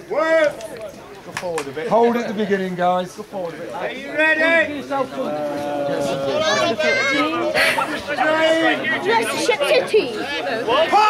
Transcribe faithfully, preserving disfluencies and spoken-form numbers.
Work! Go forward a bit. Hold at the beginning, guys. Go forward a bit. Are you ready? That's the Shepshed team.